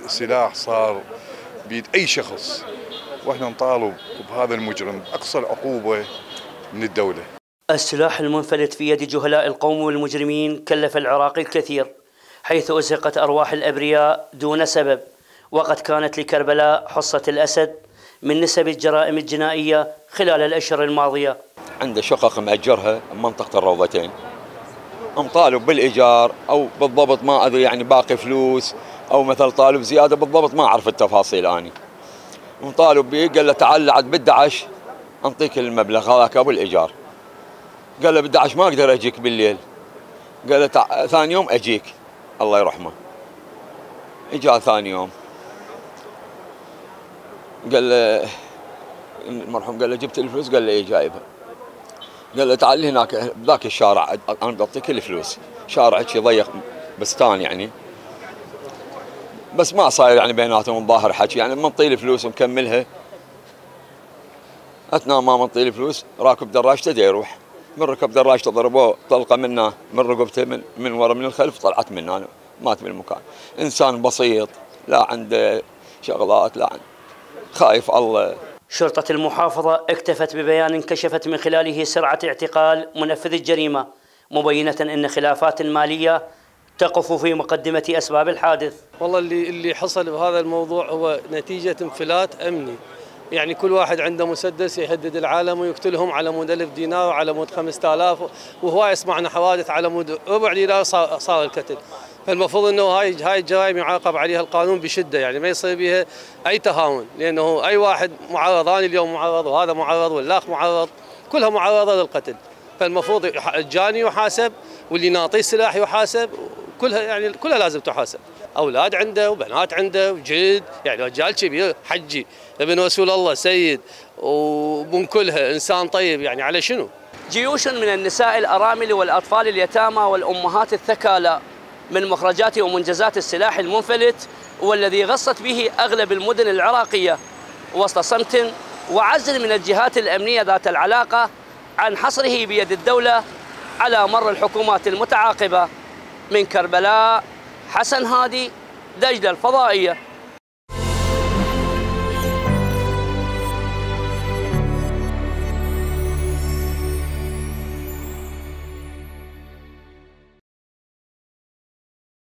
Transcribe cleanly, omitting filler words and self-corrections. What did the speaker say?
سلاح صار بيد أي شخص، وإحنا نطالب بهذا المجرم بأقصى العقوبة من الدولة. السلاح المنفلت في يد جهلاء القوم والمجرمين كلف العراق الكثير، حيث أزهقت أرواح الأبرياء دون سبب، وقد كانت لكربلاء حصة الأسد من نسب الجرائم الجنائية خلال الأشهر الماضية. عنده شقق مأجرها منطقة الروضتين، مطالب بالإيجار أو بالضبط ما أدري، يعني باقي فلوس أو مثلا طالب زيادة بالضبط ما أعرف التفاصيل. أنا مطالب به، قال له تعال عاد ب 11 أنطيك المبلغ هذاك أبو الإيجار. قال له ب 11 ما أقدر أجيك بالليل. قال له ثاني يوم أجيك، الله يرحمه. إجا ثاني يوم قال له المرحوم، قال له جبت الفلوس؟ قال له إيه جايبها. قال له تعال هناك بذاك الشارع أنا بعطيك الفلوس. شارع هيك ضيق بستان يعني، بس ما صاير يعني بيناتهم الظاهر حكي، يعني منطي الفلوس ومكملها. أثناء ما منطي الفلوس راكب دراجته دا يروح، من ركب دراجته ضربوه طلقة منه من رقبته من ورا من الخلف، طلعت منه أنا مات من المكان. إنسان بسيط لا عنده شغلات، لا عنده خايف الله. شرطة المحافظة اكتفت ببيان كشفت من خلاله سرعة اعتقال منفذ الجريمة، مبينة أن خلافات مالية تقف في مقدمة أسباب الحادث. والله اللي حصل بهذا الموضوع هو نتيجة انفلات أمني، يعني كل واحد عنده مسدس يهدد العالم ويقتلهم على مود 1000 دينار وعلى مود 5000، وهواي سمعنا حوادث على مود ربع دينار صار القتل. فالمفروض انه هاي الجرائم يعاقب عليها القانون بشده، يعني ما يصير بها اي تهاون، لانه اي واحد معرضان، اليوم معرض وهذا معرض والاخ معرض، كلها معرضه للقتل. فالمفروض الجاني يحاسب واللي ناطيه السلاح يحاسب، كلها لازم تحاسب. اولاد عنده وبنات عنده وجد، يعني رجال كبير حجي ابن رسول الله سيد ومن كلها انسان طيب، يعني على شنو؟ جيوش من النساء الارامل والاطفال اليتامى والامهات الثكالى من مخرجات ومنجزات السلاح المنفلت، والذي غصت به اغلب المدن العراقيه، وسط صمت وعزل من الجهات الامنيه ذات العلاقه عن حصره بيد الدوله على مر الحكومات المتعاقبه. من كربلاء، حسن هادي، دجلة الفضائية.